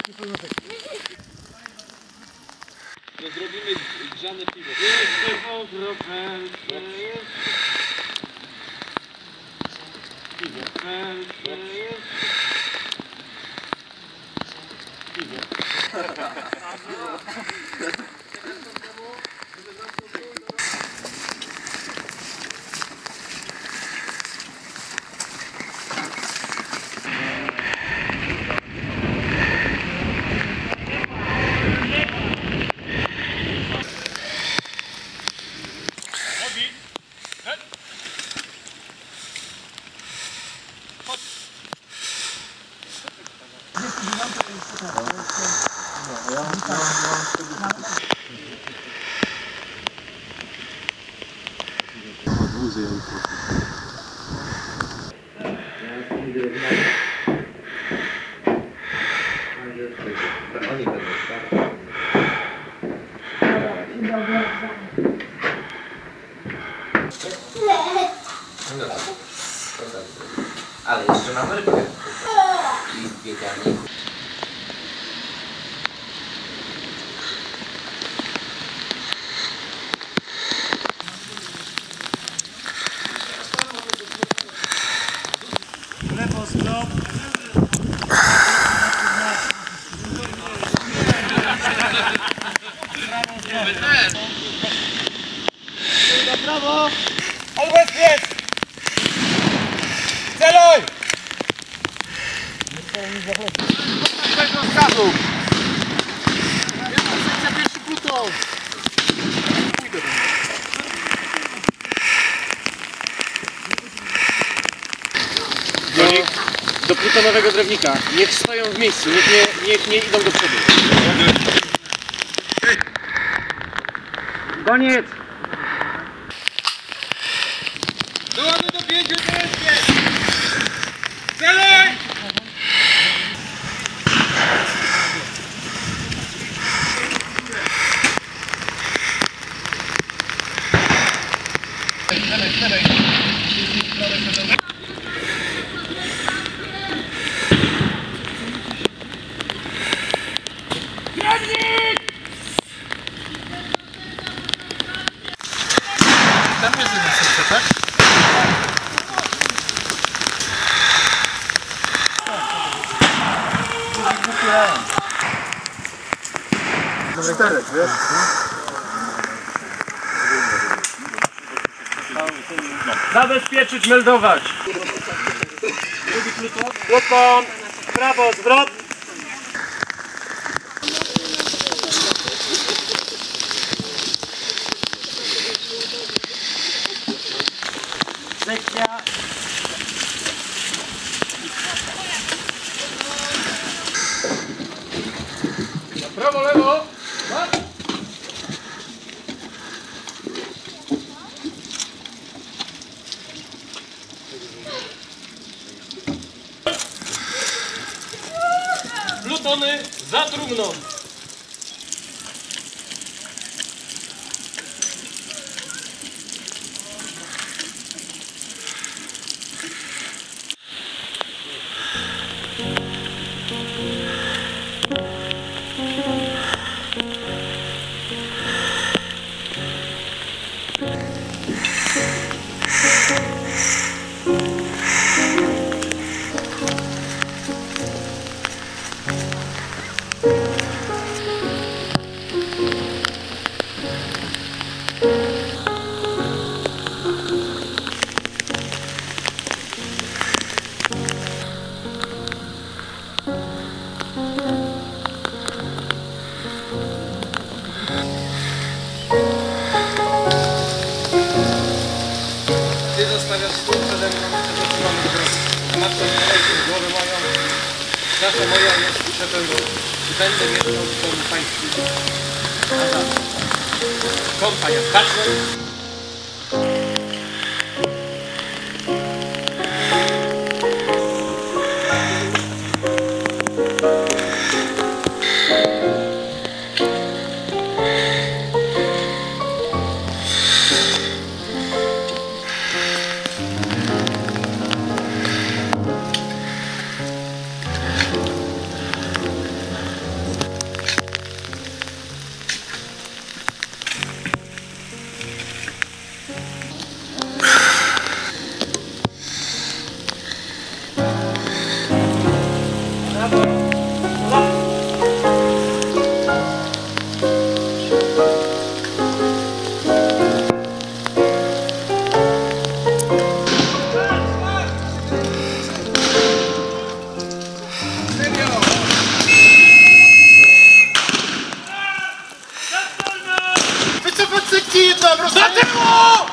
To zrobimy grzane piwo. Ale jeszcze mamy rybkę i bieganie. Lewo zwrot. Na prawo. Odwróć! Celuj! Bez rozkazu! Sekcja pierwszy pluton! Do plutonowego drewnika. Niech stoją w miejscu, niech nie idą do przodu. Koniec! Dołamy do 5 teraz! Celuj! Tam jest jedna sekcja, tak? Czterech, wiesz? Zabezpieczyć, meldować. Pluton, prawo, zwrot. Sekcja. Prawo, lewo! Plutony za trumną. Ty zostawiasz stół przede mną, zaczynamy zrobić. Matką kolejkę w głowę moją. Zawsze moja jest przepełniona. I będę jedną z tą pańskim. A za kompania patrzą. Brawo!